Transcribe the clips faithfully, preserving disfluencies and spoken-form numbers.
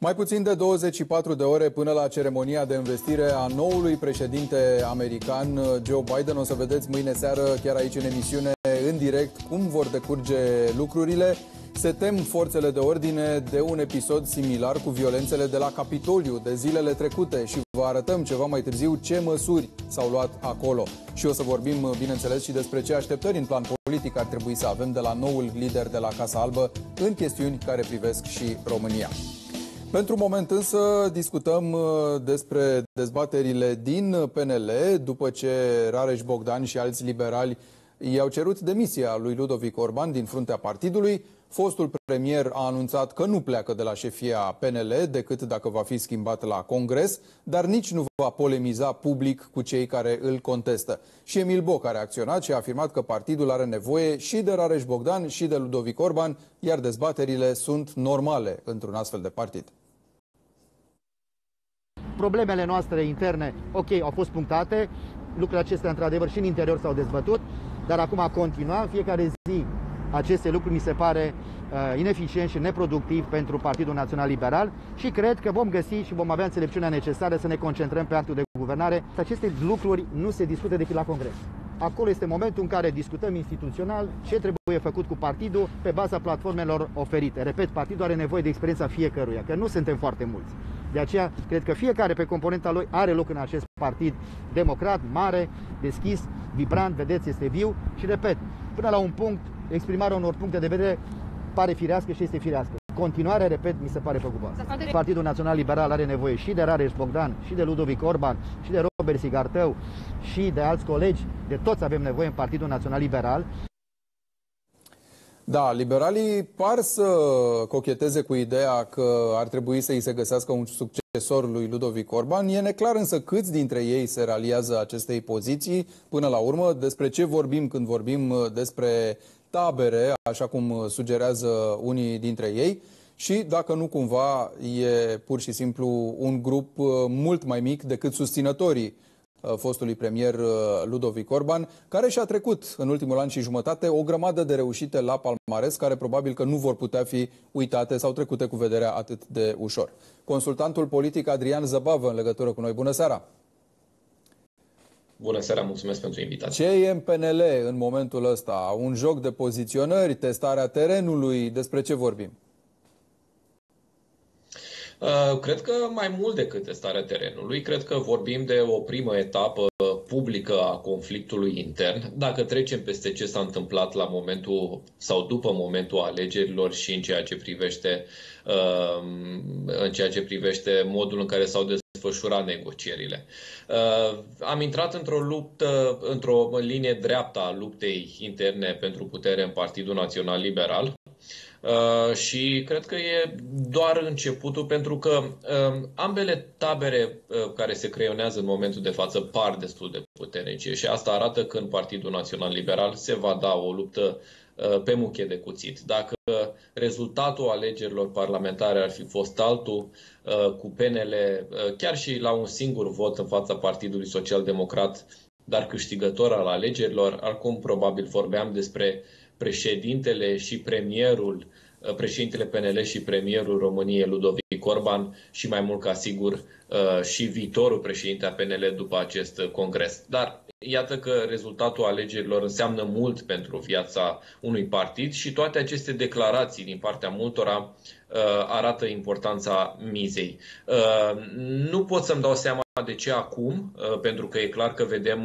Mai puțin de douăzeci și patru de ore până la ceremonia de învestire a noului președinte american, Joe Biden. O să vedeți mâine seară, chiar aici în emisiune, în direct, cum vor decurge lucrurile. Se tem forțele de ordine de un episod similar cu violențele de la Capitoliu de zilele trecute și vă arătăm ceva mai târziu ce măsuri s-au luat acolo. Și o să vorbim, bineînțeles, și despre ce așteptări în plan politic ar trebui să avem de la noul lider de la Casa Albă în chestiuni care privesc și România. Pentru moment însă discutăm despre dezbaterile din P N L după ce Rareș Bogdan și alți liberali i-au cerut demisia lui Ludovic Orban din fruntea partidului. Fostul premier a anunțat că nu pleacă de la șefia P N L decât dacă va fi schimbat la Congres, dar nici nu va polemiza public cu cei care îl contestă. Și Emil Boc a reacționat și a afirmat că partidul are nevoie și de Rareș Bogdan și de Ludovic Orban, iar dezbaterile sunt normale într-un astfel de partid. Problemele noastre interne, ok, au fost punctate, lucrurile acestea într-adevăr și în interior s-au dezbătut, dar acum continuăm fiecare zi. Aceste lucruri mi se pare uh, ineficient și neproductiv pentru Partidul Național Liberal și cred că vom găsi și vom avea înțelepciunea necesară să ne concentrăm pe actul de guvernare. Aceste lucruri nu se discută decât la Congres. Acolo este momentul în care discutăm instituțional ce trebuie făcut cu partidul pe baza platformelor oferite. Repet, partidul are nevoie de experiența fiecăruia, că nu suntem foarte mulți. De aceea, cred că fiecare pe componenta lui are loc în acest partid democrat, mare, deschis, vibrant, vedeți, este viu și, repet, până la un punct, exprimarea unor puncte de vedere pare firească și este firească. Continuarea, repet, mi se pare preocupantă. Partidul Național Liberal are nevoie și de Rareș Bogdan, și de Ludovic Orban, și de Robert Sigartău, și de alți colegi, de toți avem nevoie în Partidul Național Liberal. Da, liberalii par să cocheteze cu ideea că ar trebui să îi se găsească un succesor lui Ludovic Orban. E neclar însă câți dintre ei se raliază acestei poziții până la urmă. Despre ce vorbim când vorbim despre tabere, așa cum sugerează unii dintre ei, și dacă nu cumva e pur și simplu un grup mult mai mic decât susținătorii fostului premier Ludovic Orban, care și-a trecut în ultimul an și jumătate o grămadă de reușite la palmares, care probabil că nu vor putea fi uitate sau trecute cu vederea atât de ușor. Consultantul politic Adrian Zăbavă în legătură cu noi. Bună seara! Bună seara, mulțumesc pentru invitație. Ce e în P N L în momentul ăsta? Un joc de poziționări, testarea terenului? Despre ce vorbim? Uh, cred că mai mult decât testarea terenului, cred că vorbim de o primă etapă publică a conflictului intern. Dacă trecem peste ce s-a întâmplat la momentul sau după momentul alegerilor și în ceea ce privește, uh, în ceea ce privește modul în care s-au desfășurat negocierile. Uh, am intrat într-o luptă, într-o linie dreaptă a luptei interne pentru putere în Partidul Național Liberal. Uh, și cred că e doar începutul, pentru că uh, ambele tabere uh, care se creionează în momentul de față par destul de puternice și asta arată că în Partidul Național Liberal se va da o luptă uh, pe muche de cuțit. Dacă rezultatul alegerilor parlamentare ar fi fost altul, uh, cu P N L uh, chiar și la un singur vot în fața Partidului Social Democrat, dar câștigător al alegerilor, acum probabil vorbeam despre președintele și premierul, președintele P N L și premierul României, Ludovic Orban, și mai mult ca sigur și viitorul președinte a P N L după acest congres. Dar iată că rezultatul alegerilor înseamnă mult pentru viața unui partid și toate aceste declarații din partea multora arată importanța mizei. Nu pot să-mi dau seama de ce acum, pentru că e clar că vedem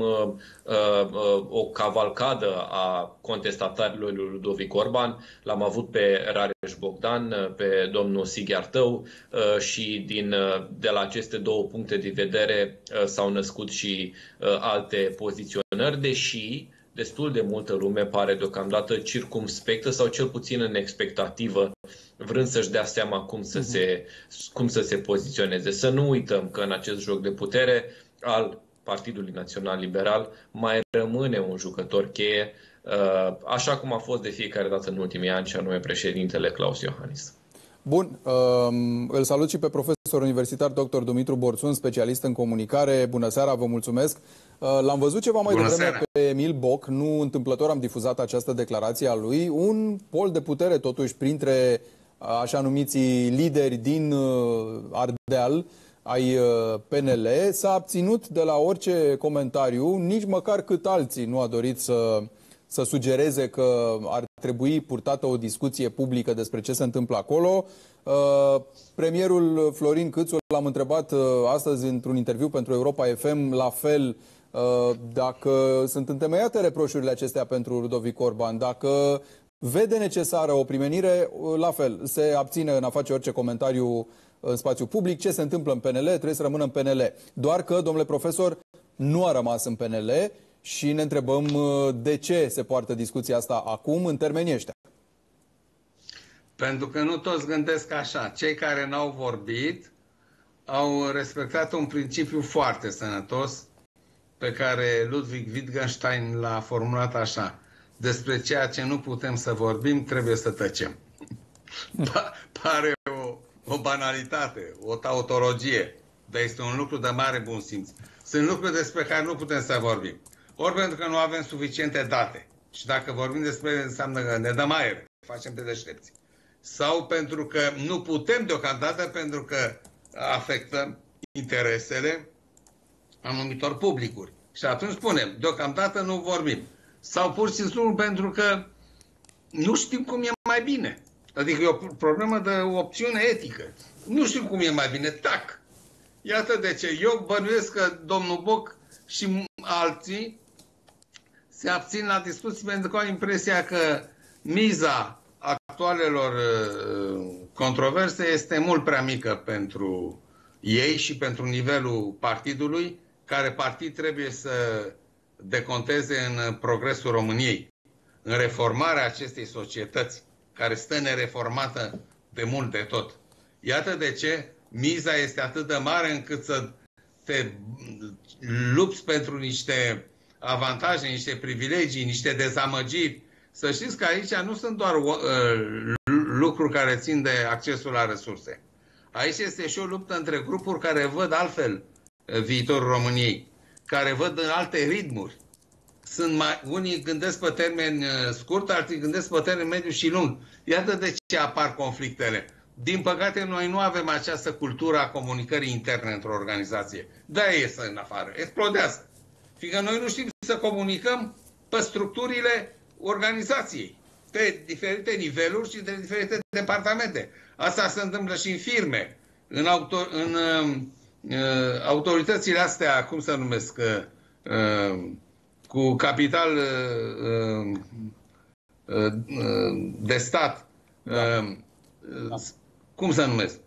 o cavalcadă a contestatarilor lui Ludovic Orban. L-am avut pe Rareș Bogdan, pe domnul Sighartău și din, de la aceste două puncte de vedere s-au născut și alte poziționări, deși destul de multă lume pare deocamdată circumspectă sau cel puțin în expectativă, vrând să-și dea seama cum să, se, cum să se poziționeze. Să nu uităm că în acest joc de putere al Partidului Național Liberal mai rămâne un jucător cheie, așa cum a fost de fiecare dată în ultimii ani, și anume președintele Klaus Iohannis. Bun, um, îl salut și pe profesor universitar doctor Dumitru Borțun, specialist în comunicare. Bună seara, vă mulțumesc. Uh, L-am văzut ceva mai Bună devreme seara. pe Emil Boc, nu întâmplător am difuzat această declarație a lui, un pol de putere totuși printre așa numiții lideri din Ardeal ai P N L, s-a abținut de la orice comentariu, nici măcar cât alții nu a dorit să, să sugereze că ar trebui purtată o discuție publică despre ce se întâmplă acolo. Premierul Florin Câțu l-am întrebat astăzi într-un interviu pentru Europa F M, la fel, dacă sunt întemeiate reproșurile acestea pentru Ludovic Orban, dacă vede necesară o primenire, la fel, se abține în a face orice comentariu în spațiu public. Ce se întâmplă în P N L, trebuie să rămână în P N L. Doar că, domnule profesor, nu a rămas în P N L și ne întrebăm de ce se poartă discuția asta acum în termenii ăștia. Pentru că nu toți gândesc așa. Cei care n-au vorbit au respectat un principiu foarte sănătos pe care Ludwig Wittgenstein l-a formulat așa: despre ceea ce nu putem să vorbim, trebuie să tăcem. Pare o, o banalitate, o tautologie, dar este un lucru de mare bun simț. Sunt lucruri despre care nu putem să vorbim. Ori pentru că nu avem suficiente date și dacă vorbim despre ele înseamnă că ne dăm aer, facem de deștepți. Sau pentru că nu putem deocamdată pentru că afectă interesele anumitor publicuri. Și atunci spunem, deocamdată nu vorbim. Sau pur și simplu pentru că nu știm cum e mai bine. Adică e o problemă de opțiune etică. Nu știm cum e mai bine. Tac! Iată de ce. Eu bănuiesc că domnul Boc și alții se abțin la discuții pentru că au impresia că miza actualelor controverse este mult prea mică pentru ei și pentru nivelul partidului, care partid trebuie să deconteze în progresul României, în reformarea acestei societăți, care stă nereformată de mult de tot. Iată de ce miza este atât de mare încât să te lupți pentru niște avantaje, niște privilegii, niște dezamăgiri. Să știți că aici nu sunt doar uh, lucruri care țin de accesul la resurse. Aici este și o luptă între grupuri care văd altfel uh, viitorul României, care văd în alte ritmuri. Sunt mai, unii gândesc pe termen uh, scurt, alții gândesc pe termen mediu și lung. Iată de ce apar conflictele. Din păcate, noi nu avem această cultură a comunicării interne într-o organizație. De-aia iese în afară, explodează. Fiindcă noi nu știm să comunicăm pe structurile organizației, pe diferite niveluri și de diferite departamente. Asta se întâmplă și în firme, în, auto, în uh, autoritățile astea, cum se numesc, uh, cu capital uh, uh, de stat. Da. Uh, da. Cum se numesc?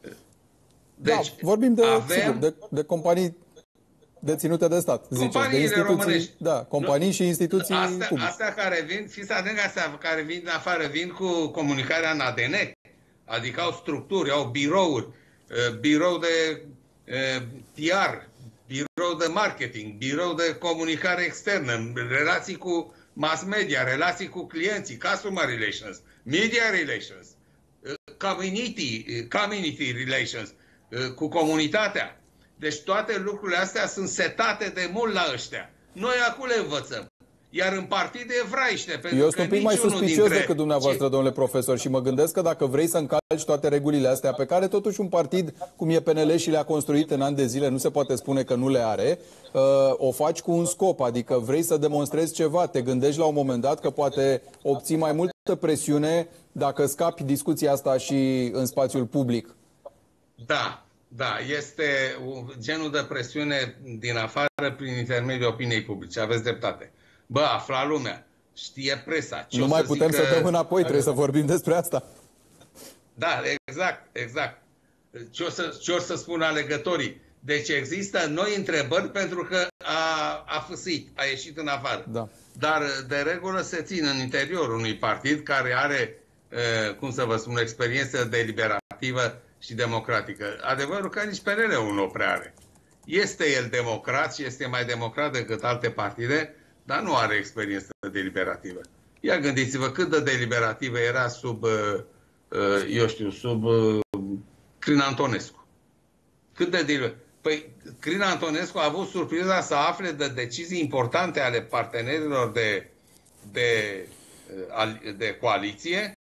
Deci, da, vorbim de, avem... sigur, de, de companii deținute de stat, ziceți, de instituții, românești. Da, companii nu, și instituții astea, publice. Astea care vin, fiți atenți, astea care vin din afară, vin cu comunicarea în A D N, adică au structuri, au birouri, birou de P R, birou de marketing, birou de comunicare externă, relații cu mass media, relații cu clienții, customer relations, media relations, community, community relations, cu comunitatea. Deci toate lucrurile astea sunt setate de mult la ăștia. Noi acum le învățăm. Iar în partide evraiște. Eu sunt un pic mai suspicios dintre... decât dumneavoastră, ce... domnule profesor, și mă gândesc că dacă vrei să încalci toate regulile astea, pe care totuși un partid cum e P N L și le-a construit în ani de zile, nu se poate spune că nu le are, o faci cu un scop, adică vrei să demonstrezi ceva, te gândești la un moment dat că poate obții mai multă presiune dacă scapi discuția asta și în spațiul public. Da. Da, este genul de presiune din afară prin intermediul opiniei publice. Aveți dreptate. Bă, afla lumea, știe presa. Ce nu mai să putem zică... să dăm înapoi, trebuie să vorbim despre asta. Da, exact, exact. Ce o să, ce o să spun alegătorii? Deci există noi întrebări pentru că a, a fâsit, a ieșit în afară. Da. Dar de regulă se țin în interiorul unui partid care are, cum să vă spun, o experiență deliberativă și democratică. Adevărul că nici P N L-ul nu o prea are. Este el democrat și este mai democrat decât alte partide, dar nu are experiență deliberativă. Ia gândiți-vă cât de deliberativă era sub, eu știu, sub Crin Antonescu. Cât de deliberativă. Păi, Crin Antonescu a avut surpriza să afle de decizii importante ale partenerilor de, de, de coaliție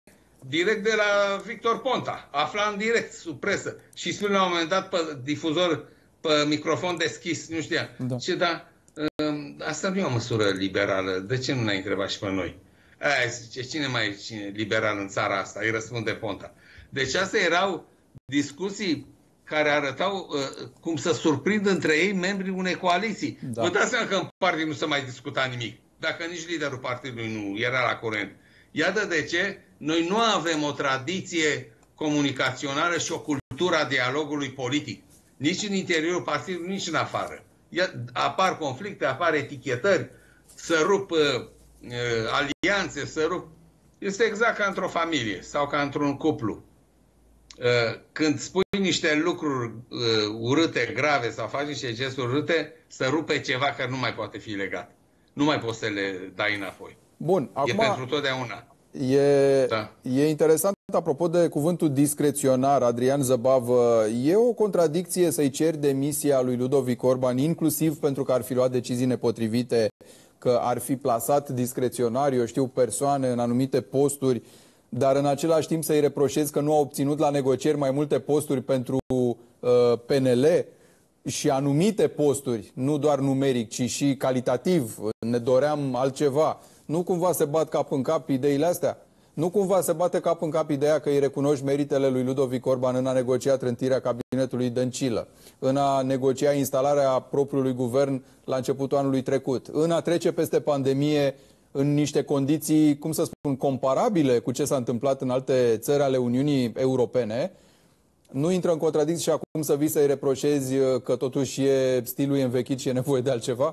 direct de la Victor Ponta. Afla în direct, sub presă. Și spune la un moment dat pe difuzor, pe microfon deschis, nu știa. Da. Ce da, asta nu e o măsură liberală. De ce nu ne-ai întrebat și pe noi? Aia zice, cine mai e cine liberal în țara asta? Îi răspunde Ponta. Deci astea erau discuții care arătau uh, cum să surprind între ei membrii unei coaliții. Da. Vă dați seama că în partid nu se mai discuta nimic. Dacă nici liderul partidului nu era la curent. Iată de ce noi nu avem o tradiție comunicațională și o cultură a dialogului politic. Nici în interiorul partidului, nici în afară. Apar conflicte, apar etichetări, să rup uh, uh, alianțe, să rup... Este exact ca într-o familie sau ca într-un cuplu. Uh, când spui niște lucruri uh, urâte, grave sau faci niște gesturi urâte, să rupe ceva care nu mai poate fi legat. Nu mai poți să le dai înapoi. Bun, acum... E pentru totdeauna. E, da. e interesant, apropo de cuvântul discreționar, Adrian Zăbavă, e o contradicție să-i ceri demisia lui Ludovic Orban, inclusiv pentru că ar fi luat decizii nepotrivite, că ar fi plasat discreționar, eu știu, persoane în anumite posturi, dar în același timp să-i reproșezi că nu a obținut la negocieri mai multe posturi pentru uh, P N L și anumite posturi, nu doar numeric, ci și calitativ, ne doream altceva. Nu cumva se bat cap în cap ideile astea? Nu cumva se bate cap în cap ideea că îi recunoști meritele lui Ludovic Orban în a negocia trântirea cabinetului Dăncilă, în a negocia instalarea propriului guvern la începutul anului trecut, în a trece peste pandemie în niște condiții, cum să spun, comparabile cu ce s-a întâmplat în alte țări ale Uniunii Europene? Nu intră în contradicție și acum să vii să-i reproșezi că totuși e stilul e învechit și e nevoie de altceva?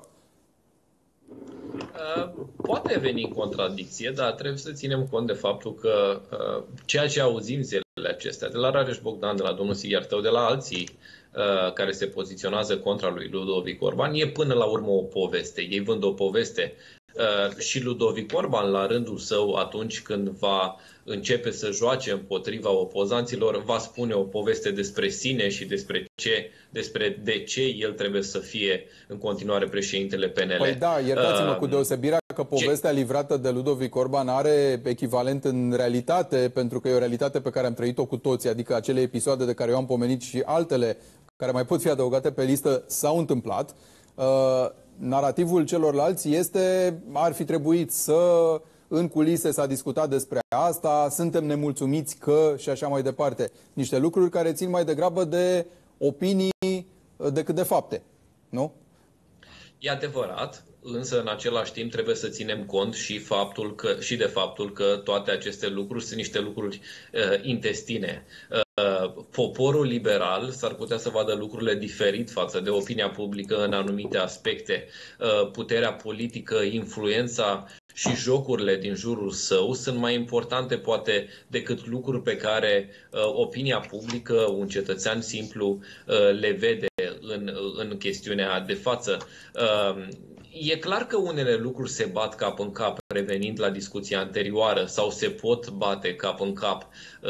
Poate veni în contradicție, dar trebuie să ținem cont de faptul că uh, ceea ce auzim zilele acestea, de la Rareș Bogdan, de la domnul Sighiartău, de la alții uh, care se poziționează contra lui Ludovic Orban, e până la urmă o poveste. Ei vând o poveste. Uh, și Ludovic Orban, la rândul său, atunci când va începe să joace împotriva opozanților, va spune o poveste despre sine și despre ce, despre de ce el trebuie să fie în continuare președintele P N L. Păi da, iertați-mă uh, cu deosebirea că povestea ce... livrată de Ludovic Orban are echivalent în realitate, pentru că e o realitate pe care am trăit-o cu toții, adică acele episoade de care eu am pomenit și altele care mai pot fi adăugate pe listă s-au întâmplat. Uh, Narativul celorlalți este, ar fi trebuit să, în culise s-a discutat despre asta, suntem nemulțumiți că și așa mai departe. Niște lucruri care țin mai degrabă de opinii decât de fapte, nu? E adevărat, însă în același timp trebuie să ținem cont și, faptul că, și de faptul că toate aceste lucruri sunt niște lucruri uh, intestine. Uh, Poporul liberal s-ar putea să vadă lucrurile diferit față de opinia publică în anumite aspecte. Puterea politică, influența și jocurile din jurul său sunt mai importante poate decât lucruri pe care opinia publică, un cetățean simplu, le vede în, în chestiunea de față. E clar că unele lucruri se bat cap în cap, revenind la discuția anterioară, sau se pot bate cap în cap.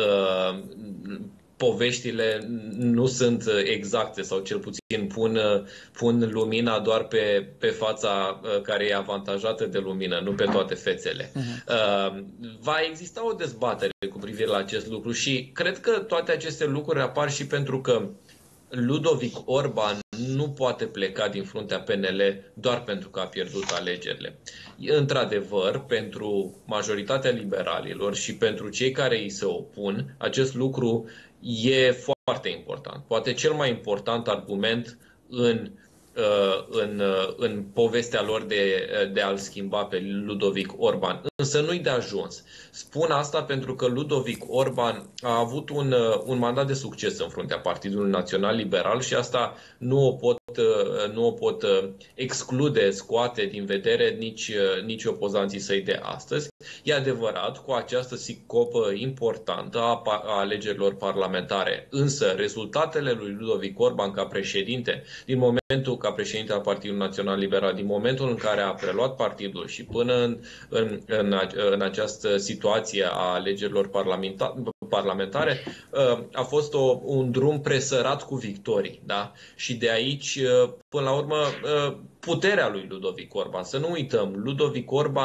Poveștile nu sunt exacte sau cel puțin pun, pun lumina doar pe, pe fața care e avantajată de lumină, nu pe toate fețele. Uh-huh. Va exista o dezbatere cu privire la acest lucru și cred că toate aceste lucruri apar și pentru că Ludovic Orban nu poate pleca din fruntea P N L doar pentru că a pierdut alegerile. Într-adevăr, pentru majoritatea liberalilor și pentru cei care îi se opun, acest lucru e foarte important. Poate cel mai important argument în, în, în povestea lor de, de a-l schimba pe Ludovic Orban. Însă nu-i de ajuns. Spun asta pentru că Ludovic Orban a avut un, un mandat de succes în fruntea Partidului Național Liberal și asta nu o pot, nu o pot exclude, scoate din vedere nici, nici opozanții săi de astăzi. E adevărat, cu această sicopă importantă a, a alegerilor parlamentare. Însă rezultatele lui Ludovic Orban ca președinte, din momentul ca președinte al Partidului Național Liberal, din momentul în care a preluat partidul și până în, în, în, în această situație a alegerilor parlamentare, a fost o, un drum presărat cu victorii. Da? Și de aici, până la urmă, puterea lui Ludovic Orban. Să nu uităm, Ludovic Orban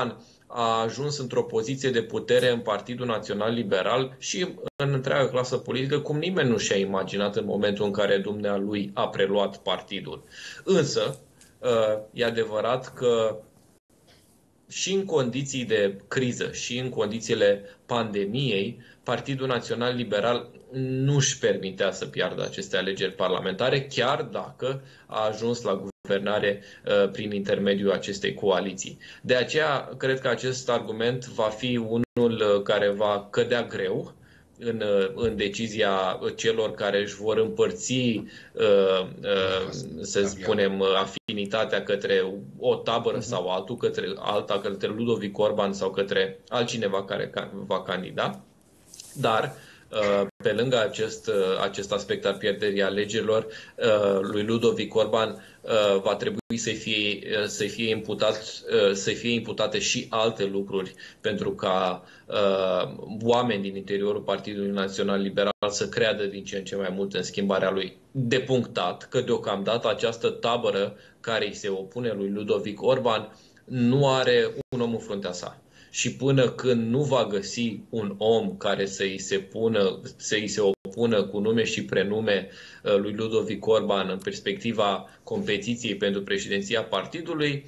a ajuns într-o poziție de putere în Partidul Național Liberal și în întreaga clasă politică, cum nimeni nu și-a imaginat în momentul în care dumnealui a preluat partidul. Însă, e adevărat că și în condiții de criză și în condițiile pandemiei, Partidul Național Liberal nu își permitea să piardă aceste alegeri parlamentare, chiar dacă a ajuns la guvernare uh, prin intermediul acestei coaliții. De aceea, cred că acest argument va fi unul care va cădea greu în, în decizia celor care își vor împărți, uh, uh, să spunem, afinitatea către o tabără sau altul, către alta, către Ludovic Orban sau către altcineva care va candida. Dar, pe lângă acest, acest aspect al pierderii alegerilor, lui Ludovic Orban va trebui să fie, să fie, imputat, să fie imputate și alte lucruri pentru ca oameni din interiorul Partidului Național Liberal să creadă din ce în ce mai mult în schimbarea lui. De punctat că deocamdată această tabără care îi se opune lui Ludovic Orban nu are un om în fruntea sa. Și până când nu va găsi un om care să îi se, pună, să îi se opună cu nume și prenume lui Ludovic Orban în perspectiva competiției pentru președinția partidului,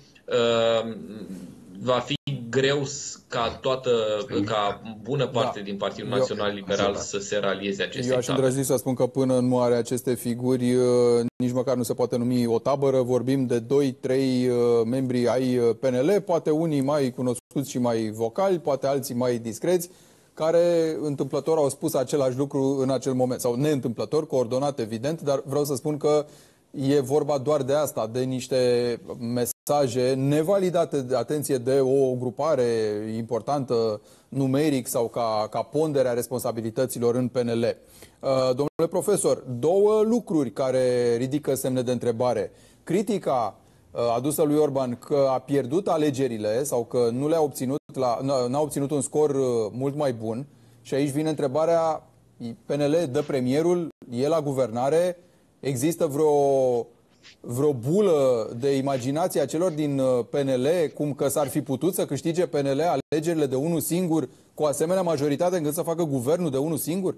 va fi greu ca toată, ca bună parte da. din Partidul Național Liberal Eu, să se ralieze acestei Eu aș îndrăzni să spun că până nu are aceste figuri, nici măcar nu se poate numi o tabără. Vorbim de doi trei membri ai P N L, poate unii mai cunoscuți și mai vocali, poate alții mai discreți, care întâmplător au spus același lucru în acel moment, sau neîntâmplător, coordonat evident, dar vreau să spun că e vorba doar de asta, de niște mesaje nevalidate, de atenție, de o grupare importantă numeric sau ca, ca pondere a responsabilităților în P N L. Domnule profesor, două lucruri care ridică semne de întrebare. Critica adusă lui Orban că a pierdut alegerile sau că nu le-a obținut, la, n-a obținut un scor mult mai bun. Și aici vine întrebarea, P N L dă premierul, e la guvernare, există vreo, vreo bulă de imaginație a celor din P N L, cum că s-ar fi putut să câștige P N L alegerile de unul singur, cu asemenea majoritate încât să facă guvernul de unul singur?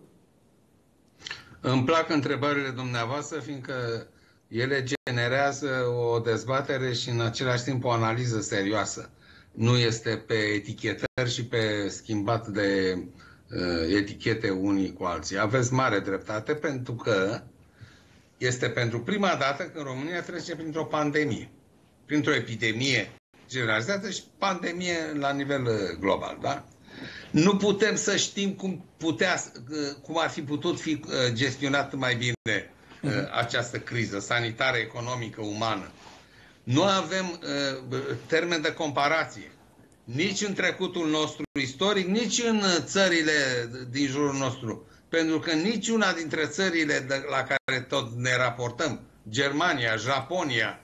Îmi plac întrebările dumneavoastră, fiindcă ele generează o dezbatere și în același timp o analiză serioasă. Nu este pe etichetări și pe schimbat de uh, etichete unii cu alții. Aveți mare dreptate, pentru că este pentru prima dată când România trece printr-o pandemie, printr-o epidemie generalizată și pandemie la nivel global, da? Nu putem să știm cum, putea, cum ar fi putut fi gestionat mai bine această criză sanitară, economică, umană. Nu avem termen de comparație nici în trecutul nostru istoric, nici în țările din jurul nostru. Pentru că niciuna dintre țările la care tot ne raportăm, Germania, Japonia,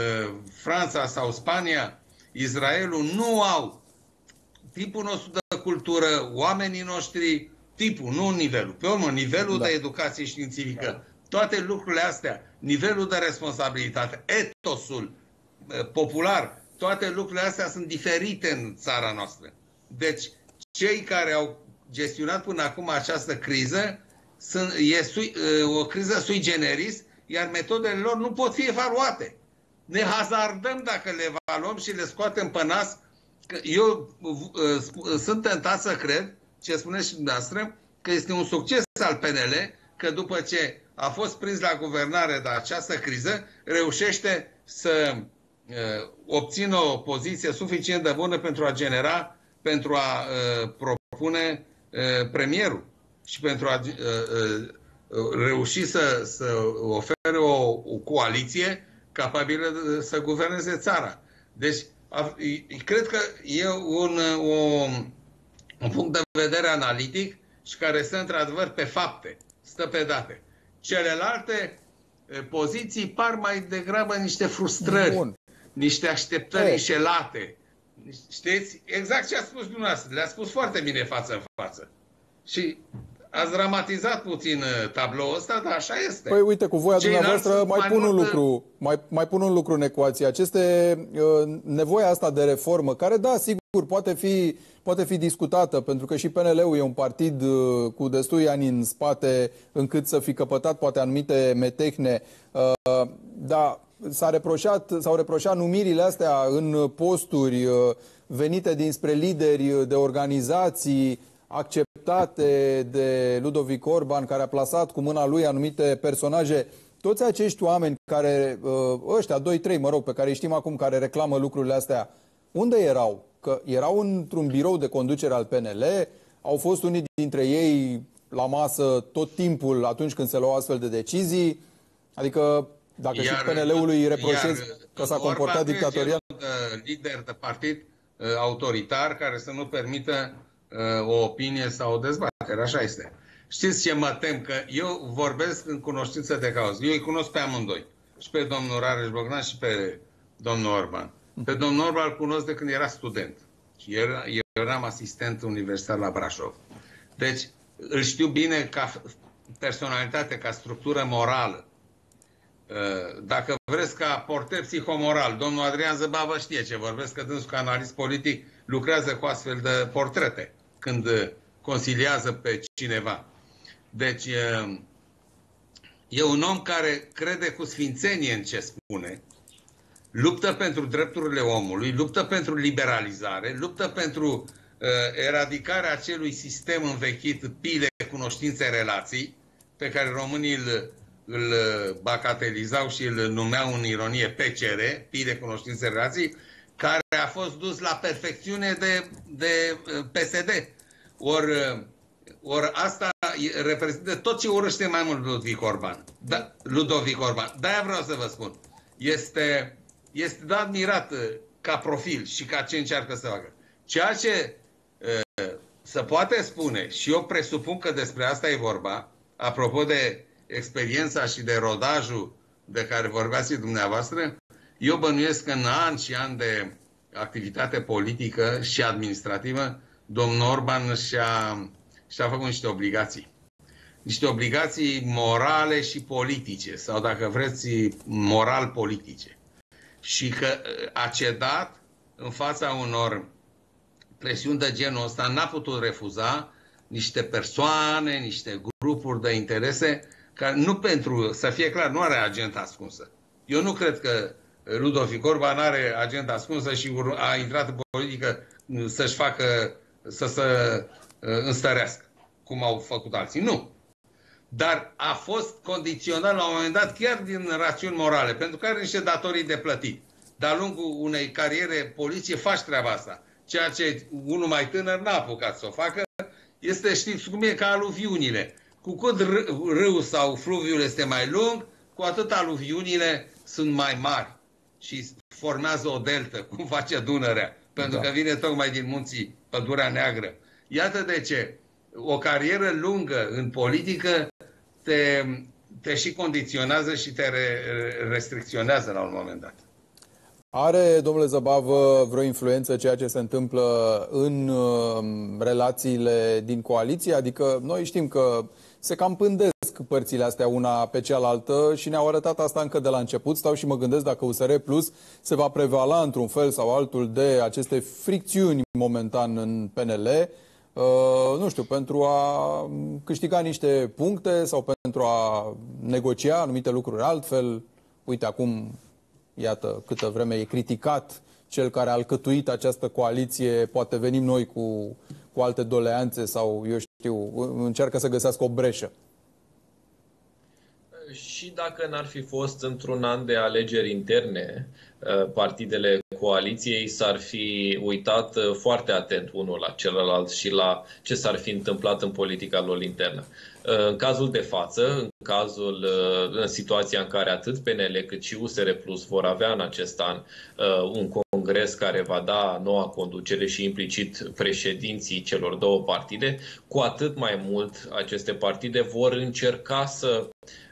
Franța sau Spania, Israelul, nu au tipul nostru de cultură, oamenii noștri, tipul, nu nivelul. Pe urmă, nivelul da. de educație științifică, toate lucrurile astea, nivelul de responsabilitate, etosul popular, toate lucrurile astea sunt diferite în țara noastră. Deci, cei care au gestionat până acum această criză sunt, e sui, o criză sui generis, iar metodele lor nu pot fi evaluate. Ne hazardăm dacă le evaluăm și le scoatem pe nas. Eu uh, sunt tentat să cred, ce spuneți și dumneavoastră, că este un succes al P N L, că după ce a fost prins la guvernare de această criză, reușește să uh, obțină o poziție suficient de bună pentru a genera, pentru a uh, propune uh, premierul și pentru a uh, uh, reuși să, să ofere o, o coaliție capabilă să guverneze țara. Deci, cred că e un, un, un punct de vedere analitic și care stă într-adevăr pe fapte, stă pe date. Celelalte poziții par mai degrabă niște frustrări, Bun. niște așteptări înșelate. Știți? Exact ce a spus dumneavoastră. Le-a spus foarte bine față în față. Și ați dramatizat puțin tabloul ăsta, dar așa este. Păi uite, cu voia Ceilalți dumneavoastră mai, mai pun mult... un lucru, mai, mai pun un lucru în ecuație. Aceste uh, nevoia asta de reformă, care da, sigur, poate fi, poate fi discutată, pentru că și P N L-ul e un partid uh, cu destui ani în spate, încât să fi căpătat poate anumite metehne, uh, dar s-a reproșat, s-au reproșat numirile astea în posturi uh, venite dinspre lideri de organizații acceptate de Ludovic Orban, care a plasat cu mâna lui anumite personaje. Toți acești oameni care, ăștia, doi, trei, mă rog, pe care îi știm acum, care reclamă lucrurile astea, unde erau? Că erau într-un birou de conducere al P N L, au fost unii dintre ei la masă tot timpul atunci când se luau astfel de decizii, adică dacă iar, și P N L-ului îi reproșezi că s-a comportat dictatorial. Orban lider de partid autoritar care să nu permită o opinie sau o dezbatere. Așa este. Știți ce mă tem? Că eu vorbesc în cunoștință de cauză. Eu îi cunosc pe amândoi. Și pe domnul Rareș Bogdan și pe domnul Orban. Pe domnul Orban îl cunosc de când era student. Și eu, eu eram asistent universitar la Brașov. Deci îl știu bine ca personalitate, ca structură morală. Dacă vreți ca portret psihomoral, domnul Adrian Zăbavă știe ce vorbesc, că dânsul ca analist politic lucrează cu astfel de portrete când consiliază pe cineva. Deci e un om care crede cu sfințenie în ce spune, luptă pentru drepturile omului, luptă pentru liberalizare, luptă pentru uh, eradicarea acelui sistem învechit, pile, cunoștințe, relații, pe care românii îl, îl bacatelizau și îl numeau în ironie P C R, pile, cunoștințe, relații, care a fost dus la perfecțiune de, de P S D. Ori or asta reprezintă tot ce urăște mai mult Ludovic Orban. Da, Ludovic Orban. De-aia vreau să vă spun. Este, este de admirat ca profil și ca ce încearcă să facă. Ceea ce uh, se poate spune, și eu presupun că despre asta e vorba, apropo de experiența și de rodajul de care vorbeați dumneavoastră, eu bănuiesc că în ani și ani de activitate politică și administrativă, domnul Orban și-a, și-a făcut niște obligații. Niște obligații morale și politice, sau dacă vreți, moral-politice. Și că a cedat în fața unor presiuni de genul ăsta, n-a putut refuza niște persoane, niște grupuri de interese, care nu pentru, să fie clar, nu are agenda ascunsă. Eu nu cred că Ludovic Orban are agenda ascunsă și a intrat în politică să-și facă, să se înstărească, cum au făcut alții. Nu. Dar a fost condiționat la un moment dat chiar din rațiuni morale, pentru că are niște datorii de plătit. De-a lungul unei cariere poliție faci treaba asta. Ceea ce unul mai tânăr n-a apucat să o facă, este, știți cum e, ca aluviunile. Cu cât râul sau fluviul este mai lung, cu atât aluviunile sunt mai mari și formează o deltă, cum face Dunărea, pentru da. că vine tocmai din munții Pădurea Neagră. Iată de ce o carieră lungă în politică te, te și condiționează și te re, restricționează la un moment dat. Are, domnule Zăbavă, vreo influență ceea ce se întâmplă în uh, relațiile din coaliție? Adică noi știm că se cam pândesc părțile astea una pe cealaltă și ne-au arătat asta încă de la început. Stau și mă gândesc dacă U S R Plus se va prevala într-un fel sau altul de aceste fricțiuni momentan în P N L, uh, nu știu, pentru a câștiga niște puncte sau pentru a negocia anumite lucruri altfel. Uite, acum, iată, câtă vreme e criticat cel care a alcătuit această coaliție, poate venim noi cu, cu alte doleanțe sau, eu știu, încearcă să găsească o breșă. Și dacă n-ar fi fost într-un an de alegeri interne, partidele coaliției s-ar fi uitat foarte atent unul la celălalt și la ce s-ar fi întâmplat în politica lor internă. În cazul de față, în cazul, în situația în care atât P N L cât și U S R Plus vor avea în acest an un congres care va da noua conducere și implicit președinții celor două partide, cu atât mai mult aceste partide vor încerca să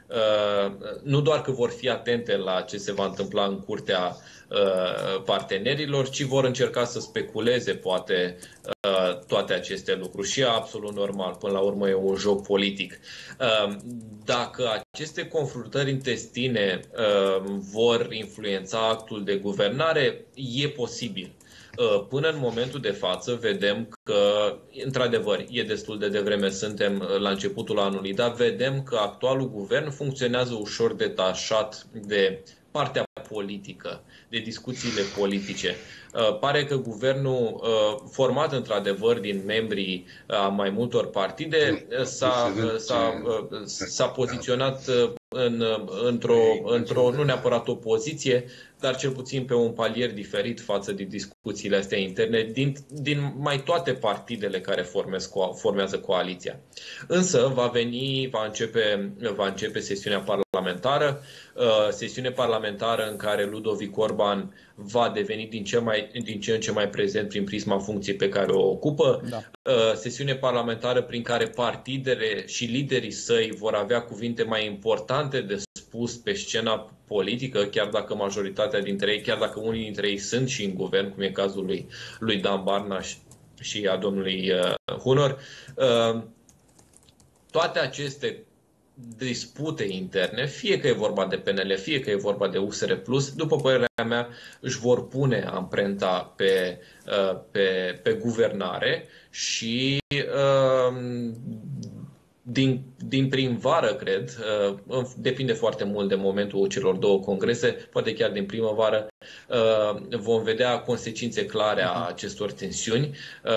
nu doar că vor fi atente la ce se va întâmpla în curtea partenerilor, ci vor încerca să speculeze poate toate aceste lucruri și e absolut normal, până la urmă e un joc politic. Dacă aceste confruntări intestine vor influența actul de guvernare, e posibil. Până în momentul de față vedem că, într-adevăr, e destul de devreme, suntem la începutul anului, dar vedem că actualul guvern funcționează ușor detașat de partea politică, de discuțiile politice. Pare că guvernul, format într-adevăr din membrii a mai multor partide, s-a, s-a, s-a poziționat în, într-o, într-o, nu neapărat opoziție, dar cel puțin pe un palier diferit față de discuțiile astea interne din, din mai toate partidele care formez, formează coaliția. Însă va veni, va începe, va începe sesiunea parlamentară, sesiune parlamentară în care Ludovic Orban va deveni din ce, mai, din ce în ce mai prezent prin prisma funcției pe care o ocupă, da. Sesiune parlamentară prin care partidele și liderii săi vor avea cuvinte mai importante de spus pe scena politică, chiar dacă majoritatea dintre ei, chiar dacă unii dintre ei sunt și în guvern, cum e cazul lui, lui Dan Barna și, și a domnului uh, Hunor. Uh, toate aceste dispute interne, fie că e vorba de P N L, fie că e vorba de U S R plus, după părerea mea, își vor pune amprenta pe, uh, pe, pe guvernare și uh, Din, din primăvară, cred, depinde foarte mult de momentul celor două congrese, poate chiar din primăvară, vom vedea consecințe clare a acestor tensiuni.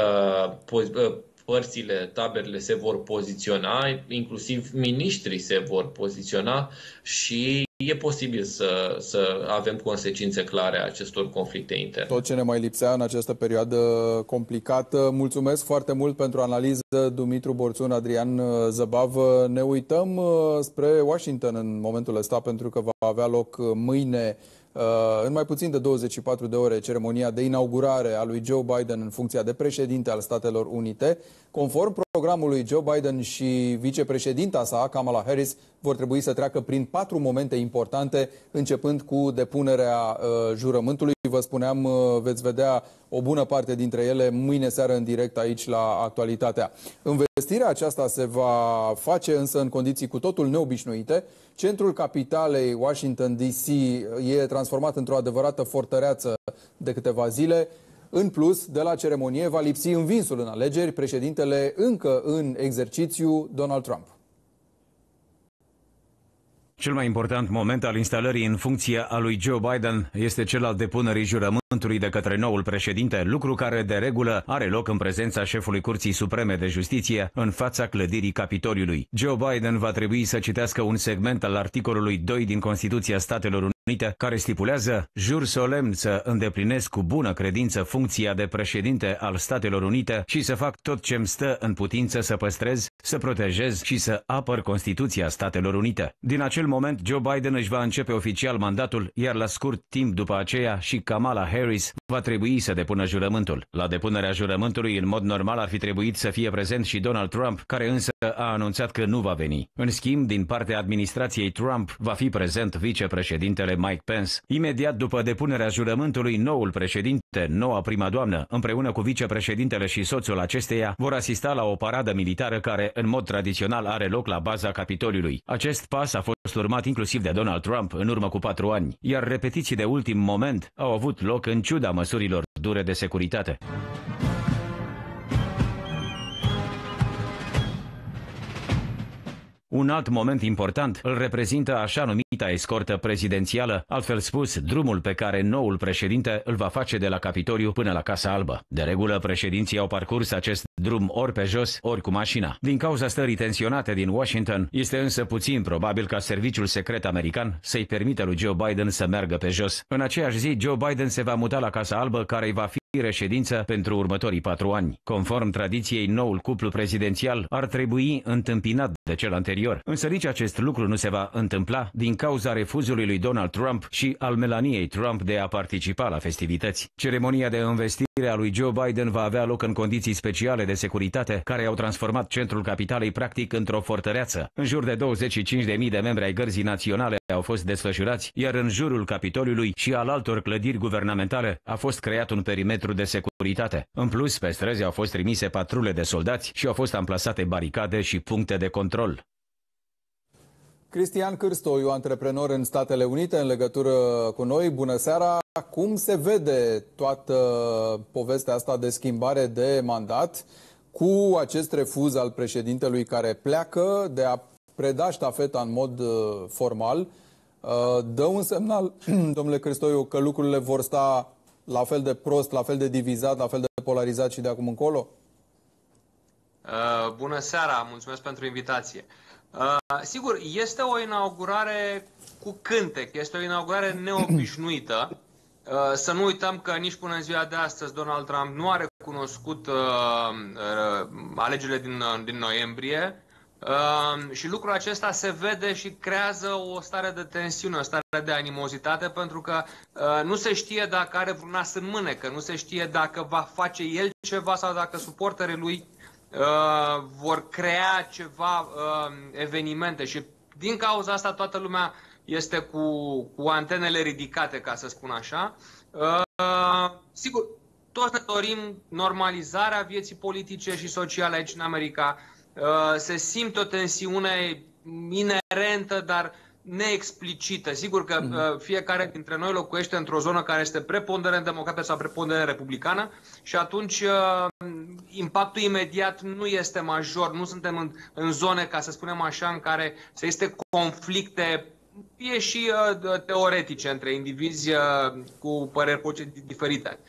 Părțile, taberele se vor poziționa, inclusiv miniștrii se vor poziționa și e posibil să, să avem consecințe clare a acestor conflicte interne. Tot ce ne mai lipsea în această perioadă complicată. Mulțumesc foarte mult pentru analiză, Dumitru Borțun, Adrian Zăbav. Ne uităm spre Washington în momentul ăsta, pentru că va avea loc mâine, în mai puțin de douăzeci și patru de ore, ceremonia de inaugurare a lui Joe Biden în funcția de președinte al Statelor Unite. Conform programului, Joe Biden și vicepreședinta sa, Kamala Harris, vor trebui să treacă prin patru momente importante, începând cu depunerea uh, jurământului. Vă spuneam, uh, veți vedea o bună parte dintre ele mâine seară în direct aici la Actualitatea. Învestirea aceasta se va face însă în condiții cu totul neobișnuite. Centrul capitalei, Washington D C, e transformat într-o adevărată fortăreață de câteva zile. În plus, de la ceremonie va lipsi învinsul în alegeri, președintele încă în exercițiu, Donald Trump. Cel mai important moment al instalării în funcție a lui Joe Biden este cel al depunerii jurământului de către noul președinte, lucru care de regulă are loc în prezența șefului Curții Supreme de Justiție în fața clădirii Capitoliului. Joe Biden va trebui să citească un segment al articolului doi din Constituția Statelor Unite, care stipulează: jur solemn să îndeplinesc cu bună credință funcția de președinte al Statelor Unite și să fac tot ce-mi stă în putință să păstrez, să protejez și să apăr Constituția Statelor Unite. Din acel moment, Joe Biden își va începe oficial mandatul, iar la scurt timp după aceea și Kamala Harris va trebui să depună jurământul. La depunerea jurământului, în mod normal, ar fi trebuit să fie prezent și Donald Trump, care însă a anunțat că nu va veni. În schimb, din partea administrației Trump, va fi prezent vicepreședintele Mike Pence. Imediat după depunerea jurământului, noul președinte, noua prima doamnă, împreună cu vicepreședintele și soțul acesteia, vor asista la o paradă militară care, în mod tradițional, are loc la baza Capitoliului. Acest pas a fost urmat inclusiv de Donald Trump în urmă cu patru ani, iar repetiții de ultim moment au avut loc în ciuda măsurilor dure de securitate. Un alt moment important îl reprezintă așa numita escortă prezidențială, altfel spus, drumul pe care noul președinte îl va face de la Capitoliu până la Casa Albă. De regulă, președinții au parcurs acest drum ori pe jos, ori cu mașina. Din cauza stării tensionate din Washington, este însă puțin probabil ca serviciul secret american să-i permită lui Joe Biden să meargă pe jos. În aceeași zi, Joe Biden se va muta la Casa Albă, care îi va fi reședință pentru următorii patru ani. Conform tradiției, noul cuplu prezidențial ar trebui întâmpinat de cel anterior. Însă nici acest lucru nu se va întâmpla din cauza refuzului lui Donald Trump și al Melaniei Trump de a participa la festivități. Ceremonia de învestire a lui Joe Biden va avea loc în condiții speciale de securitate, care au transformat centrul capitalei practic într-o fortăreață. În jur de douăzeci și cinci de mii de membri ai Gărzii Naționale au fost desfășurați, iar în jurul Capitoliului și al altor clădiri guvernamentale a fost creat un perimetru de securitate. În plus, pe străzi au fost trimise patrule de soldați și au fost amplasate baricade și puncte de control. Cristian Cârstoiu, antreprenor în Statele Unite, în legătură cu noi. Bună seara! Cum se vede toată povestea asta de schimbare de mandat cu acest refuz al președintelui care pleacă de a preda ștafeta în mod formal? Dă un semnal, domnule Cârstoiu, că lucrurile vor sta la fel de prost, la fel de divizat, la fel de polarizat și de acum încolo? Bună seara! Mulțumesc pentru invitație! Uh, sigur, este o inaugurare cu cântec, este o inaugurare neobișnuită. Uh, să nu uităm că nici până în ziua de astăzi Donald Trump nu a recunoscut uh, uh, alegerile din, din noiembrie uh, și lucrul acesta se vede și creează o stare de tensiune, o stare de animozitate, pentru că uh, nu se știe dacă are vreun as în mânecă, nu se știe dacă va face el ceva sau dacă suporterii lui Uh, vor crea ceva uh, evenimente și din cauza asta toată lumea este cu, cu antenele ridicate, ca să spun așa. Uh, sigur, toți ne dorim normalizarea vieții politice și sociale aici în America. Uh, se simte o tensiune inerentă, dar neexplicită. Sigur că uh, fiecare dintre noi locuiește într-o zonă care este preponderent democrată sau preponderent republicană și atunci uh, impactul imediat nu este major. Nu suntem în, în zone, ca să spunem așa, în care să existe conflicte, fie și uh, teoretice, între indivizi uh, cu păreri politice diferite.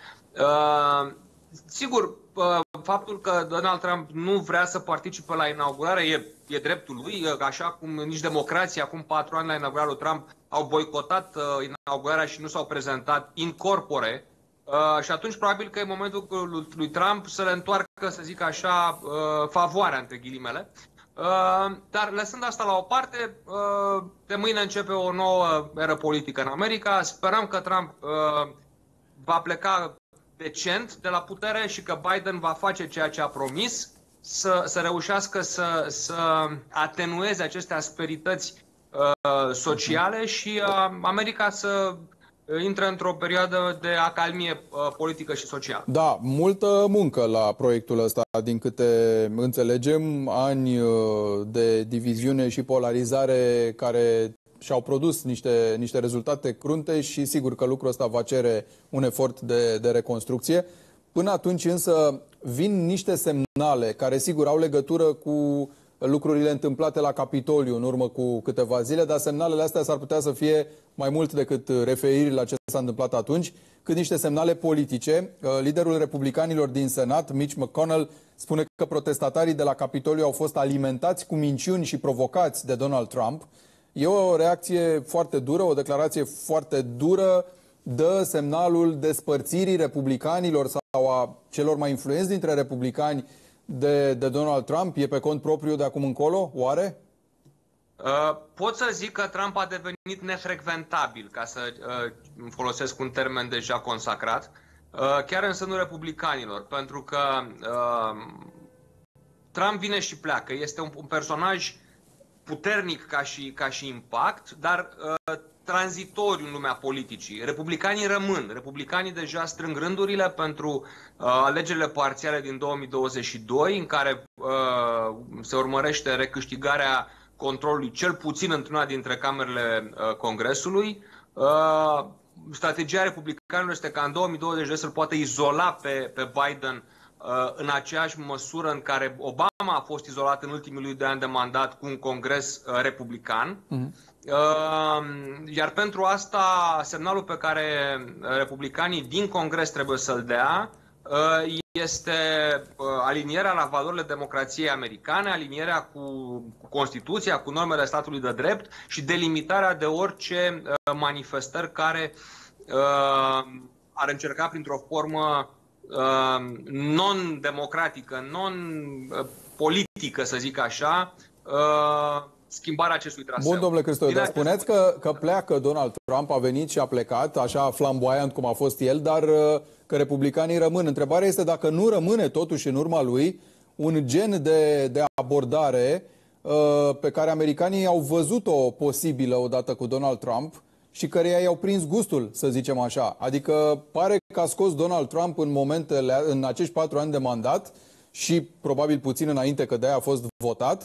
Uh, sigur, uh, faptul că Donald Trump nu vrea să participe la inaugurare e, e dreptul lui, așa cum nici democrații acum patru ani la inaugurarea lui Trump au boicotat uh, inaugurarea și nu s-au prezentat in corpore. Uh, și atunci probabil că e momentul lui, lui Trump să le întoarcă, să zic așa, uh, favoarea, între ghilimele. Uh, dar lăsând asta la o parte, uh, de mâine începe o nouă eră politică în America. Sperăm că Trump uh, va pleca decent de la putere și că Biden va face ceea ce a promis, să, să reușească să, să atenueze aceste asperități uh, sociale și uh, America să intră într-o perioadă de acalmie uh, politică și socială. Da, multă muncă la proiectul ăsta, din câte înțelegem, ani de diviziune și polarizare care și-au produs niște, niște rezultate crunte și sigur că lucrul ăsta va cere un efort de, de reconstrucție. Până atunci însă vin niște semnale care sigur au legătură cu lucrurile întâmplate la Capitoliu în urmă cu câteva zile, dar semnalele astea s-ar putea să fie mai mult decât referiri la ce s-a întâmplat atunci, cât niște semnale politice. Liderul republicanilor din Senat, Mitch McConnell, spune că protestatarii de la Capitoliu au fost alimentați cu minciuni și provocați de Donald Trump. E o reacție foarte dură, o declarație foarte dură, dă semnalul despărțirii republicanilor sau a celor mai influenți dintre republicani de, de Donald Trump. E pe cont propriu de acum încolo, oare? Uh, pot să zic că Trump a devenit nefrecventabil, ca să uh, folosesc un termen deja consacrat, uh, chiar în sânul republicanilor, pentru că uh, Trump vine și pleacă. Este un, un personaj puternic ca și, ca și impact, dar uh, tranzitoriu în lumea politicii. Republicanii rămân. Republicanii deja strâng rândurile pentru uh, alegerile parțiale din două mii douăzeci și doi, în care uh, se urmărește recâștigarea controlului, cel puțin într-una dintre camerele uh, Congresului. Uh, strategia republicanilor este ca în două mii douăzeci și doi să-l poată izola pe, pe Biden uh, în aceeași măsură în care Obama a fost izolat în ultimii lui de ani de mandat cu un congres uh, republican. Uh-huh. Uh, iar pentru asta semnalul pe care republicanii din Congres trebuie să-l dea uh, este uh, alinierea la valorile democrației americane, alinierea cu, cu Constituția, cu normele statului de drept și delimitarea de orice uh, manifestări care uh, ar încerca printr-o formă uh, non-democratică, non-politică, să zic așa, uh, schimbarea acestui traseu. Bun, domnule Cârstoiu, dar spuneți că, că pleacă Donald Trump, a venit și a plecat, așa flamboiant cum a fost el, dar că republicanii rămân. Întrebarea este dacă nu rămâne totuși în urma lui un gen de, de abordare uh, pe care americanii au văzut-o posibilă odată cu Donald Trump și căreia i-au prins gustul, să zicem așa. Adică pare că a scos Donald Trump în momentele, în acești patru ani de mandat și probabil puțin înainte, că de-aia a fost votat,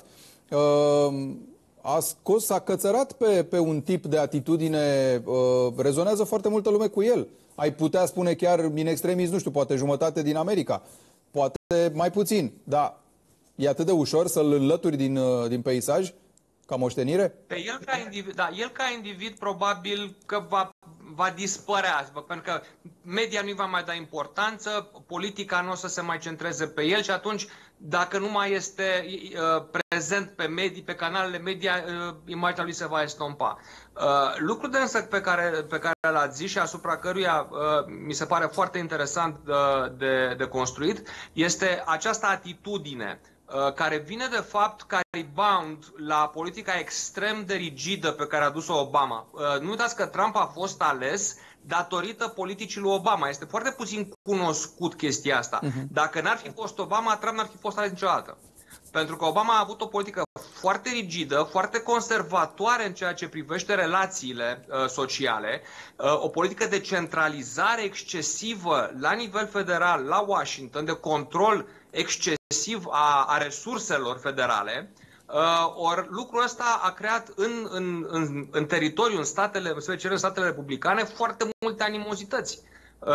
uh, a scos, a cățărat pe, pe un tip de atitudine, uh, rezonează foarte multă lume cu el. Ai putea spune chiar in extremis, nu știu, poate jumătate din America, poate mai puțin, dar e atât de ușor să-l înlături din, uh, din peisaj ca moștenire? Pe el ca individ, da, el ca individ probabil că va, va dispărea, pentru că media nu-i va mai da importanță, politica nu o să se mai centreze pe el și atunci, dacă nu mai este uh, prezent pe medii, pe canalele media, uh, imaginea lui se va estompa. Uh, lucrul de însă pe care, pe care l-ați zis și asupra căruia uh, mi se pare foarte interesant de, de, de construit, este această atitudine care vine de fapt ca rebound la politica extrem de rigidă pe care a dus-o Obama. Nu uitați că Trump a fost ales datorită politicii lui Obama. Este foarte puțin cunoscut chestia asta. Dacă n-ar fi fost Obama, Trump n-ar fi fost ales niciodată. Pentru că Obama a avut o politică foarte rigidă, foarte conservatoare în ceea ce privește relațiile uh, sociale, uh, o politică de centralizare excesivă la nivel federal, la Washington, de control excesiv a, a resurselor federale. Uh, ori lucrul ăsta a creat în, în, în, în teritoriu, în statele, în statele republicane, foarte multe animozități. Uh,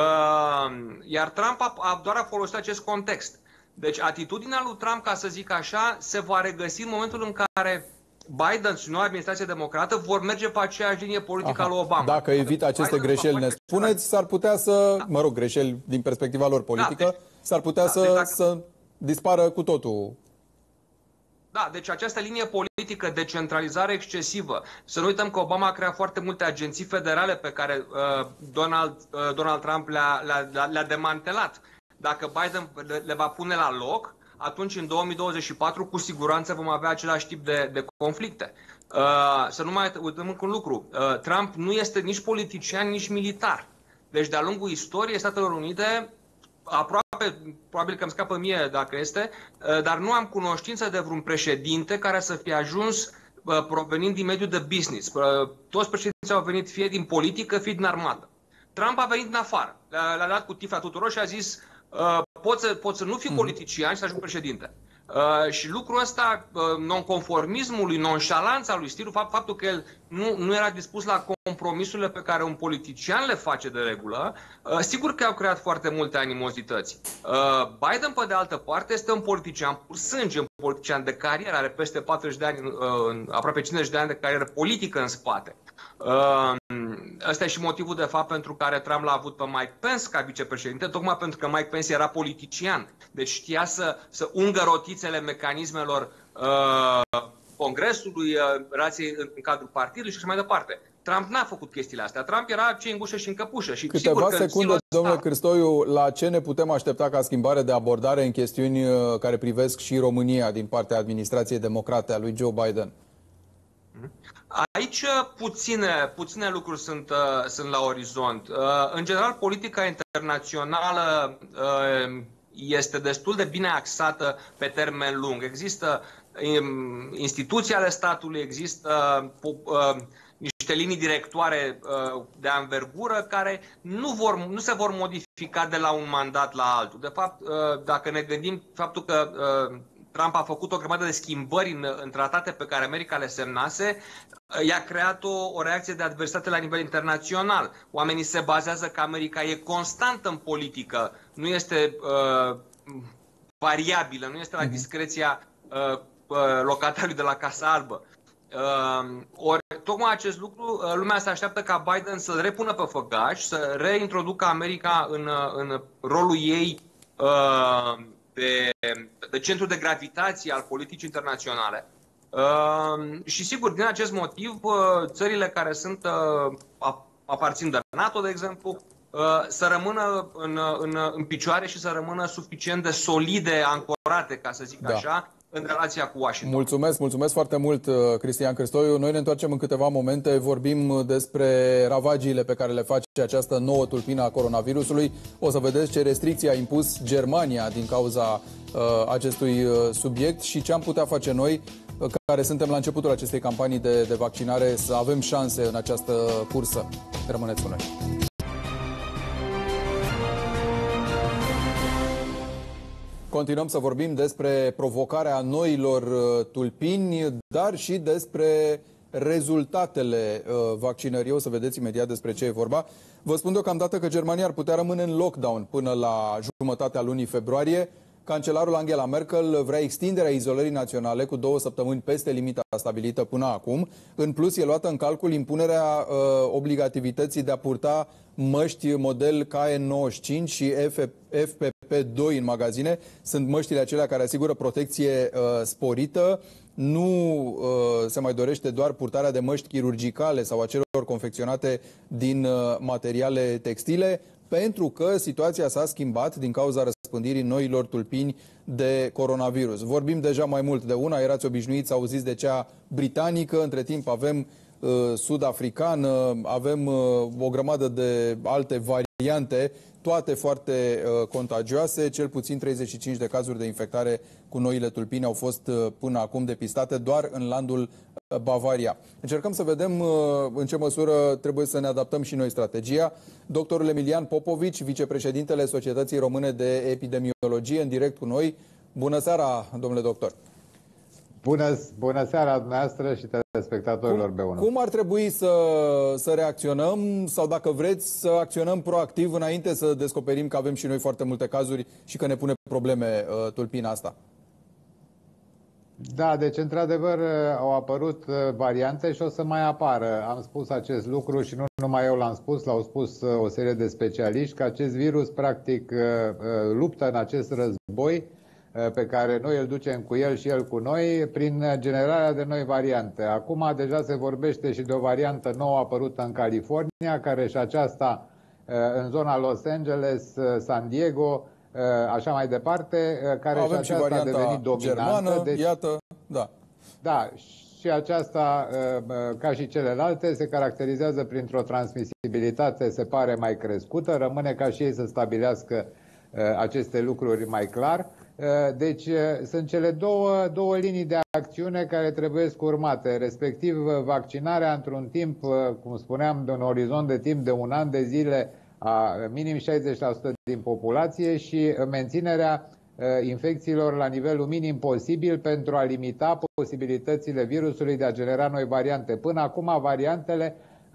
iar Trump a, a, doar a folosit acest context. Deci atitudinea lui Trump, ca să zic așa, se va regăsi în momentul în care Biden și noua administrație democrată vor merge pe aceeași linie politică a lui Obama. Dacă evită aceste Biden greșeli, ne spuneți, s-ar putea să, da. mă rog, greșeli din perspectiva lor politică, da, deci, s-ar putea da, să, deci dacă... să dispară cu totul. Da, deci această linie politică de centralizare excesivă. Să nu uităm că Obama a creat foarte multe agenții federale pe care uh, Donald, uh, Donald Trump le-a, le-a, le-a demantelat. Dacă Biden le, le va pune la loc, atunci în două mii douăzeci și patru cu siguranță vom avea același tip de, de conflicte. Uh, să nu mai uităm încă un lucru. Uh, Trump nu este nici politician, nici militar. Deci de-a lungul istoriei Statelor Unite, aproape, probabil că îmi scapă mie dacă este, uh, dar nu am cunoștință de vreun președinte care să fie ajuns uh, provenind din mediul de business. Uh, toți președinții au venit fie din politică, fie din armată. Trump a venit din afară. Le-a dat cu tifla tuturor și a zis uh, poți, să, poți să nu fii politician și să ajungi președinte. Uh, și lucrul ăsta, uh, nonconformismul lui, nonșalanța lui, stilul, fapt, faptul că el nu, nu era dispus la compromisurile pe care un politician le face de regulă, uh, sigur că au creat foarte multe animozități. Uh, Biden, pe de altă parte, este un politician pur sânge, un politician de carieră, are peste patruzeci de ani, uh, aproape cincizeci de ani de carieră politică în spate. Uh, ăsta e și motivul de fapt pentru care Trump l-a avut pe Mike Pence ca vicepreședinte, tocmai pentru că Mike Pence era politician. Deci știa să, să ungă rotițele mecanismelor uh, Congresului, uh, relației în, în cadrul partidului și așa mai departe. Trump n-a făcut chestiile astea. Trump era ce îngușă și încăpușă. Și câteva sigur că secunde, domnule Cârstoiu, la ce ne putem aștepta ca schimbare de abordare în chestiuni care privesc și România din partea administrației democrate a lui Joe Biden? Aici puține, puține lucruri sunt, uh, sunt la orizont. Uh, în general, politica internațională uh, este destul de bine axată pe termen lung. Există um, instituții ale statului, există uh, niște linii directoare uh, de anvergură care nu, vor, nu se vor modifica de la un mandat la altul. De fapt, uh, dacă ne gândim faptul că uh, Trump a făcut o grămadă de schimbări în, în tratate pe care America le semnase, i-a creat o, o reacție de adversitate la nivel internațional. Oamenii se bazează că America e constantă în politică, nu este uh, variabilă, nu este la discreția uh, uh, locatariului de la Casa Albă. Uh, ori tocmai acest lucru, uh, lumea se așteaptă ca Biden să-l repună pe făgaș, să reintroducă America în, în rolul ei uh, de, de centru de gravitație al politicii internaționale. Uh, și sigur, din acest motiv, uh, țările care sunt uh, aparțin de NATO, de exemplu, uh, să rămână în, în, în picioare și să rămână suficient de solide, ancorate, ca să zic da. așa, în relația cu Washington. Mulțumesc, mulțumesc foarte mult, Cristian Cristoiu. Noi ne întoarcem în câteva momente, vorbim despre ravagiile pe care le face această nouă tulpină a coronavirusului. O să vedeți ce restricții a impus Germania din cauza uh, acestui subiect și ce am putea face noi, care suntem la începutul acestei campanii de, de vaccinare, să avem șanse în această cursă. Rămâneți cu noi. Continuăm să vorbim despre provocarea noilor tulpini, dar și despre rezultatele vaccinării. O să vedeți imediat despre ce e vorba. Vă spun deocamdată că Germania ar putea rămâne în lockdown până la jumătatea lunii februarie. Cancelarul Angela Merkel vrea extinderea izolării naționale cu două săptămâni peste limita stabilită până acum. În plus, e luată în calcul impunerea uh, obligativității de a purta măști model K N nouăzeci și cinci și F P P doi în magazine. Sunt măștile acelea care asigură protecție uh, sporită. Nu uh, se mai dorește doar purtarea de măști chirurgicale sau a celor confecționate din uh, materiale textile, pentru că situația s-a schimbat din cauza răspândirii noilor tulpini de coronavirus. Vorbim deja mai mult de una, erați obișnuiți să auziți de cea britanică, între timp avem uh, sud-africană, avem uh, o grămadă de alte variante, toate foarte uh, contagioase. Cel puțin treizeci și cinci de cazuri de infectare cu noile tulpini au fost uh, până acum depistate doar în landul uh, Bavaria. Încercăm să vedem uh, în ce măsură trebuie să ne adaptăm și noi strategia. Doctorul Emilian Popovici, vicepreședintele Societății Române de Epidemiologie, în direct cu noi. Bună seara, domnule doctor! Bună, bună seara dumneavoastră și telespectatorilor B unu. Cum ar trebui să, să reacționăm sau, dacă vreți, să acționăm proactiv înainte să descoperim că avem și noi foarte multe cazuri și că ne pune probleme uh, tulpina asta? Da, deci într-adevăr au apărut variante și o să mai apară. Am spus acest lucru și nu numai eu l-am spus, l-au spus o serie de specialiști, că acest virus practic luptă în acest război pe care noi îl ducem cu el și el cu noi, prin generarea de noi variante. Acum deja se vorbește și de o variantă nouă apărută în California, care și aceasta în zona Los Angeles, San Diego, așa mai departe, care avem și aceasta a devenit dominantă. Germană, deci, iată, da. Da, și aceasta, ca și celelalte, se caracterizează printr-o transmisibilitate, se pare, mai crescută. Rămâne ca și ei să stabilească aceste lucruri mai clar. Deci sunt cele două, două linii de acțiune care trebuie urmate, respectiv vaccinarea într-un timp, cum spuneam, de un orizont de timp de un an de zile a minim șaizeci la sută din populație și menținerea infecțiilor la nivelul minim posibil pentru a limita posibilitățile virusului de a genera noi variante. Până acum, variantele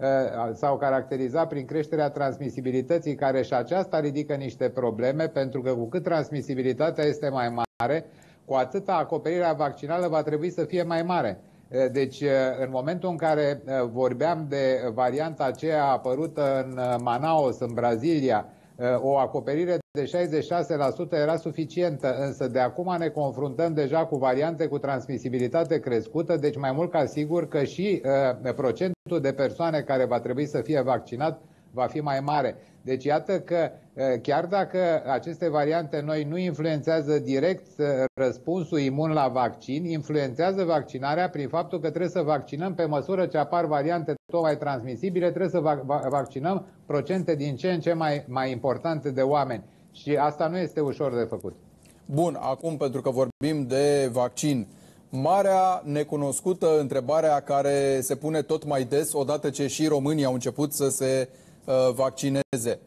s-au caracterizat prin creșterea transmisibilității, care și aceasta ridică niște probleme, pentru că cu cât transmisibilitatea este mai mare, cu atât acoperirea vaccinală va trebui să fie mai mare. Deci, în momentul în care vorbeam de varianta aceea apărută în Manaus, în Brazilia, o acoperire de șaizeci și șase la sută era suficientă, însă de acum ne confruntăm deja cu variante cu transmisibilitate crescută, deci mai mult ca sigur că și uh, procentul de persoane care va trebui să fie vaccinat va fi mai mare. Deci iată că uh, chiar dacă aceste variante noi nu influențează direct uh, răspunsul imun la vaccin, influențează vaccinarea prin faptul că trebuie să vaccinăm pe măsură ce apar variante tot mai transmisibile, trebuie să va va vaccinăm procente din ce în ce mai, mai importante de oameni. Și asta nu este ușor de făcut. Bun, acum pentru că vorbim de vaccin, marea necunoscută, întrebarea care se pune tot mai des odată ce și românii au început să se uh, vaccineze.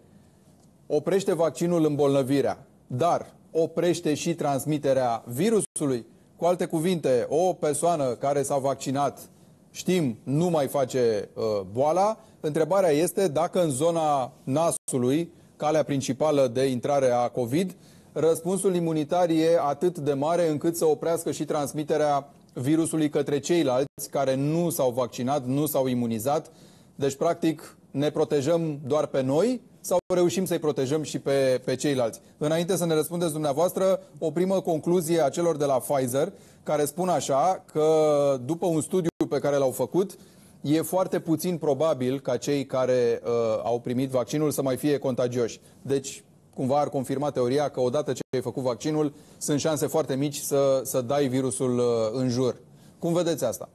Oprește vaccinul îmbolnăvirea, dar oprește și transmiterea virusului? Cu alte cuvinte, o persoană care s-a vaccinat, știm, nu mai face uh, boala. Întrebarea este dacă în zona nasului, calea principală de intrare a COVID, răspunsul imunitar e atât de mare încât să oprească și transmiterea virusului către ceilalți care nu s-au vaccinat, nu s-au imunizat. Deci, practic, ne protejăm doar pe noi sau reușim să-i protejăm și pe, pe ceilalți? Înainte să ne răspundeți dumneavoastră, o primă concluzie a celor de la Pfizer, care spun așa că după un studiu pe care l-au făcut, e foarte puțin probabil ca cei care uh, au primit vaccinul să mai fie contagioși. Deci, cumva ar confirma teoria că odată ce ai făcut vaccinul, sunt șanse foarte mici să, să dai virusul în jur. Cum vedeți asta?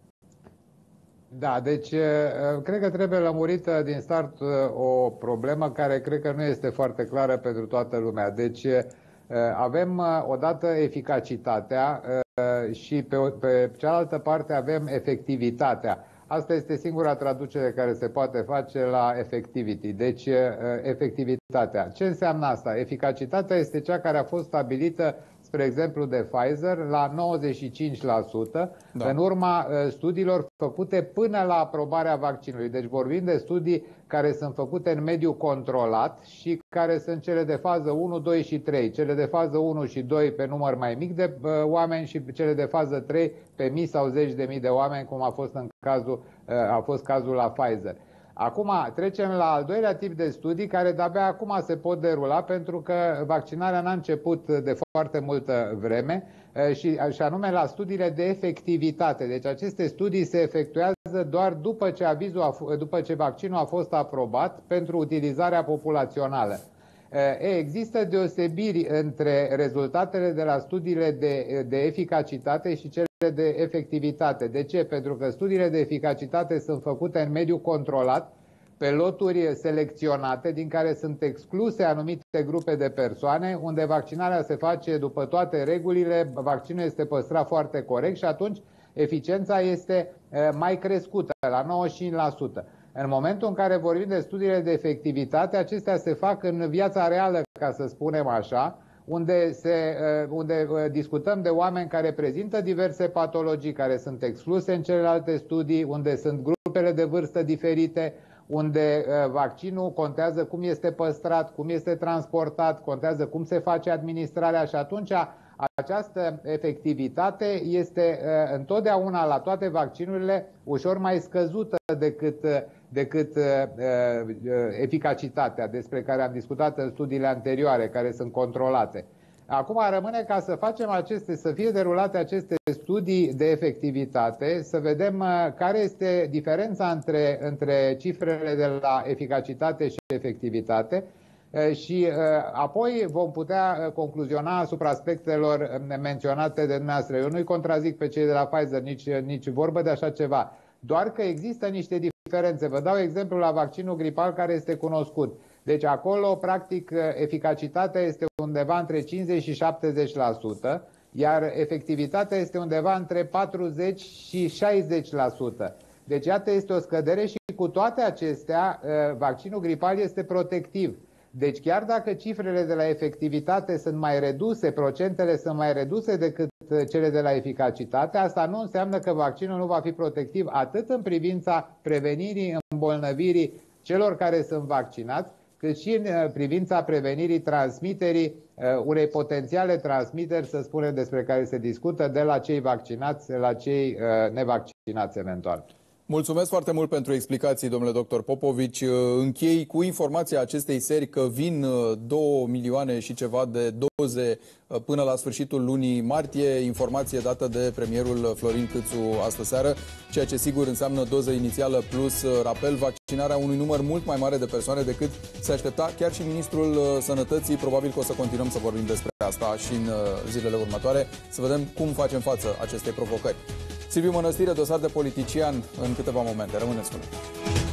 Da, deci cred că trebuie lămurită din start o problemă care cred că nu este foarte clară pentru toată lumea. Deci avem odată eficacitatea și pe, pe cealaltă parte avem efectivitatea. Asta este singura traducere care se poate face la effectivity, deci efectivitatea. Ce înseamnă asta? Eficacitatea este cea care a fost stabilită, spre exemplu, de Pfizer la nouăzeci și cinci la sută, da, în urma studiilor făcute până la aprobarea vaccinului. Deci vorbim de studii care sunt făcute în mediu controlat și care sunt cele de fază unu, doi și trei. Cele de fază unu și doi pe număr mai mic de uh, oameni și cele de fază trei pe mii sau zeci de mii de oameni, cum a fost, în cazul, uh, a fost cazul la Pfizer. Acum trecem la al doilea tip de studii care de-abia acum se pot derula pentru că vaccinarea n-a început de foarte multă vreme și, și anume la studiile de efectivitate. Deci aceste studii se efectuează doar după ce, avizul a, după ce vaccinul a fost aprobat pentru utilizarea populațională. E, există deosebiri între rezultatele de la studiile de, de eficacitate și cele de efectivitate. De ce? Pentru că studiile de eficacitate sunt făcute în mediu controlat, pe loturi selecționate, din care sunt excluse anumite grupe de persoane, unde vaccinarea se face după toate regulile, vaccinul este păstrat foarte corect și atunci eficiența este mai crescută, la nouăzeci și cinci la sută. În momentul în care vorbim de studiile de efectivitate, acestea se fac în viața reală, ca să spunem așa, unde, se, unde discutăm de oameni care prezintă diverse patologii, care sunt excluse în celelalte studii, unde sunt grupele de vârstă diferite, unde vaccinul contează cum este păstrat, cum este transportat, contează cum se face administrarea și atunci această efectivitate este întotdeauna la toate vaccinurile ușor mai scăzută decât, decât eficacitatea despre care am discutat în studiile anterioare, care sunt controlate. Acum rămâne ca să facem aceste, să fie derulate aceste studii de efectivitate, să vedem care este diferența între, între cifrele de la eficacitate și efectivitate și apoi vom putea concluziona asupra aspectelor menționate de dumneavoastră. Eu nu-i contrazic pe cei de la Pfizer, nici, nici vorbă de așa ceva, doar că există niște diferențe. Vă dau exemplu la vaccinul gripal care este cunoscut. Deci acolo, practic, eficacitatea este undeva între cincizeci și șaptezeci la sută, iar efectivitatea este undeva între patruzeci și șaizeci la sută. Deci, iată, este o scădere și cu toate acestea, vaccinul gripal este protectiv. Deci, chiar dacă cifrele de la efectivitate sunt mai reduse, procentele sunt mai reduse decât cele de la eficacitate, asta nu înseamnă că vaccinul nu va fi protectiv atât în privința prevenirii îmbolnăvirii celor care sunt vaccinați, cât și în privința prevenirii transmiterii unei potențiale transmiteri, să spunem, despre care se discută, de la cei vaccinați la cei nevaccinați eventual. Mulțumesc foarte mult pentru explicații, domnule doctor Popovici. Închei cu informația acestei seri că vin două milioane și ceva de doze până la sfârșitul lunii martie, informație dată de premierul Florin Câțu astăseară, ceea ce sigur înseamnă doză inițială plus rapel, vaccinarea unui număr mult mai mare de persoane decât se aștepta chiar și ministrul Sănătății. Probabil că o să continuăm să vorbim despre asta și în zilele următoare, să vedem cum facem față acestei provocări. Silviu Mănăstire, dosar de politician în câteva momente. Rămâneți cu noi.